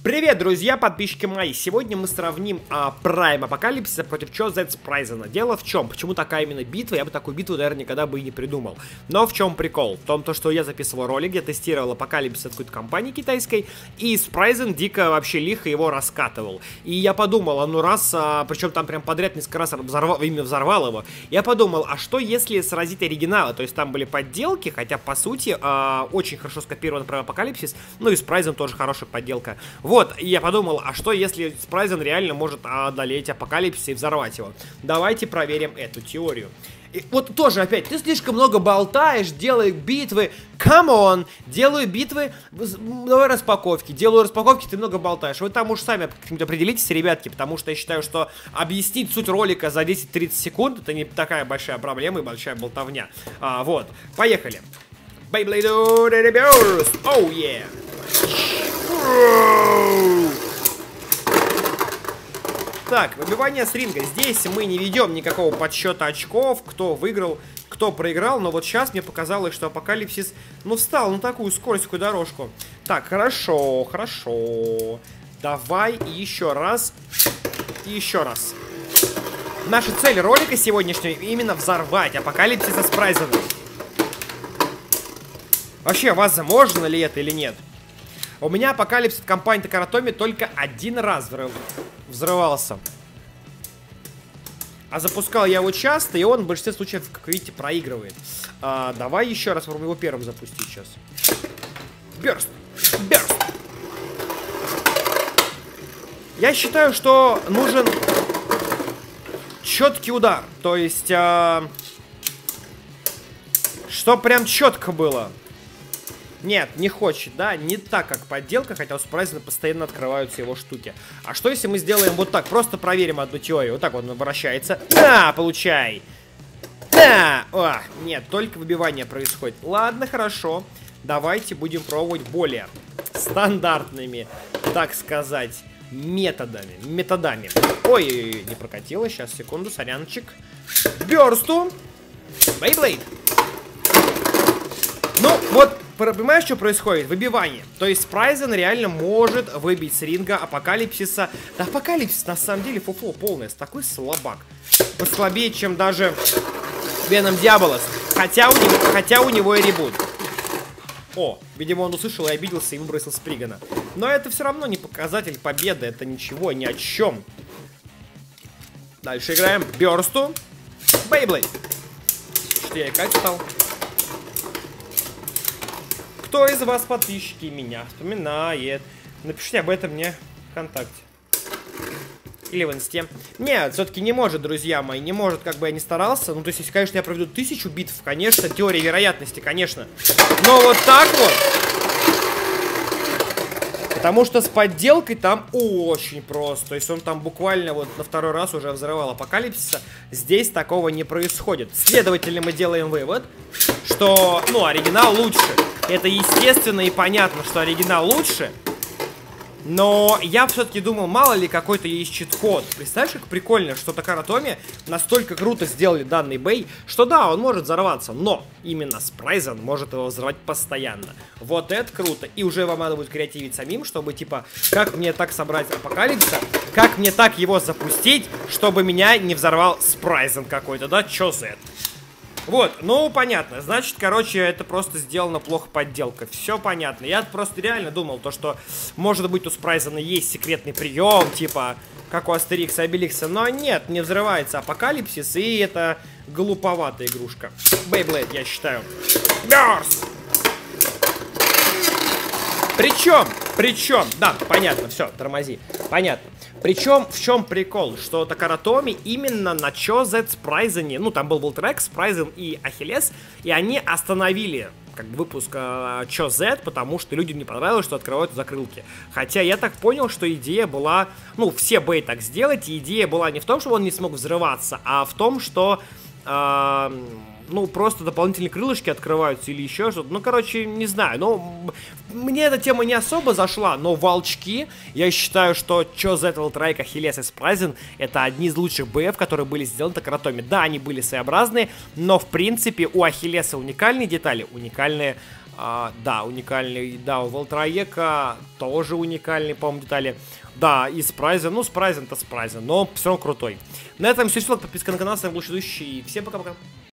Привет, друзья, подписчики мои! Сегодня мы сравним Prime Апокалипсиса против Чо Зет Спрайзена. Дело в чем? Почему такая именно битва? Я бы такую битву, наверное, никогда бы и не придумал. Но в чем прикол? В том, что я записывал ролик, я тестировал Апокалипсис от какой-то компании китайской, и Спрайзен дико вообще лихо его раскатывал. И я подумал, причем там прям подряд несколько раз взорвал его. Я подумал, а что если сразить оригиналы? То есть там были подделки, хотя по сути очень хорошо скопирован Prime Апокалипсис, ну и Спрайзен тоже хорошая подделка. Вот, и я подумал, а что если Спрайзен реально может одолеть Апокалипсис и взорвать его? Давайте проверим эту теорию. И вот тоже опять, ты слишком много болтаешь, делай битвы, come on, делаю битвы, давай распаковки, делаю распаковки, ты много болтаешь. Вы там уж сами как-нибудь определитесь, ребятки, потому что я считаю, что объяснить суть ролика за 10-30 секунд это не такая большая проблема и большая болтовня. Вот, поехали. Beyblade Burst, oh yeah. Так, выбивание с ринга. Здесь мы не ведем никакого подсчета очков, кто выиграл, кто проиграл. Но вот сейчас мне показалось, что Апокалипсис, встал на такую скользкую дорожку. Так, хорошо, хорошо. Давай еще раз. И еще раз. Наша цель ролика сегодняшнего именно взорвать Апокалипсиса с Спрайзеном. Вообще, возможно ли это или нет? У меня Апокалипсис от компании Такаратоми только один раз взрывался. А запускал я его часто, и он в большинстве случаев, как видите, проигрывает. Давай еще раз попробуем его первым запустить сейчас. Бёрст! Бёрст! Я считаю, что нужен четкий удар. То есть, что прям четко было. Нет, не хочет, да, не так, как подделка, хотя у Спрайзена постоянно открываются его штуки. А что, если мы сделаем вот так, просто проверим одну теорию. Вот так вот он вращается. На, получай! На! О, нет, только выбивание происходит. Ладно, хорошо. Давайте будем пробовать более стандартными, так сказать, методами. Ой, не прокатило, сейчас, секунду, сорянчик. Бёрсту! Beyblade! Ну, вот, понимаешь, что происходит? Выбивание. То есть Спрайзен реально может выбить с ринга Апокалипсиса. Да, Апокалипсис на самом деле фуфло полное. Такой слабак. Послабее, чем даже Веном Диаболос. Хотя у него и ребут. О, видимо, он услышал и обиделся и выбросил Спригана. Но это все равно не показатель победы. Это ничего, ни о чем. Дальше играем Бёрсту. Beyblade. Что я и как стал? Кто из вас, подписчики, меня вспоминает? Напишите об этом мне ВКонтакте. Или в инсте. Нет, все-таки не может, друзья мои. Не может, как бы я ни старался. Ну, то есть, если, конечно, я проведу 1000 битв, конечно, теория вероятности, конечно. Но вот так вот. Потому что с подделкой там очень просто. То есть он там буквально вот на второй раз уже взрывал Апокалипсиса. Здесь такого не происходит. Следовательно, мы делаем вывод, что, оригинал лучше. Это естественно и понятно, что оригинал лучше. Но я все-таки думал, мало ли какой-то есть чит-код. Представляешь, как прикольно, что Такаратоми настолько круто сделали данный бей, что да, он может взорваться, но именно Спрайзен может его взорвать постоянно. Вот это круто. И уже вам надо будет креативить самим, чтобы, типа, как мне так собрать Апокалипсиса, как мне так его запустить, чтобы меня не взорвал Спрайзен какой-то, да? Чё за это? Вот, понятно. Значит, короче, это просто сделано плохо подделка. Все понятно. Я просто реально думал, что, может быть, у Спрайзена есть секретный прием, типа, как у Астерикса и Обеликса. Но нет, не взрывается Апокалипсис, и это глуповатая игрушка. Beyblade, я считаю. Бёрст! Причем, да, понятно, все, тормози. Понятно. Причем, в чем прикол, что Такаратоми именно на Чо Зет Спрайзене, там был трек Спрайзен и Ахиллес, и они остановили выпуск Чо Зет, потому что людям не понравилось, что открывают закрылки. Хотя я так понял, что идея была, все бей так сделать, и идея была не в том, что он не смог взрываться, а в том, что просто дополнительные крылышки открываются или еще что-то. Короче, не знаю. Мне эта тема не особо зашла, но волчки, я считаю, что Чо Зет Трайк, Ахиллес и Спрайзен это одни из лучших БФ, которые были сделаны Такаратоми. Да, они были своеобразные, но в принципе у Ахиллеса уникальные детали, уникальные Да, уникальный, да, у Волтраека тоже уникальный, по-моему, детали. Да, и Спрайзен, ну, Спрайзен-то Спрайзен, но все равно крутой. На этом все, подписка на канал, с вами был Шедущий, всем пока-пока.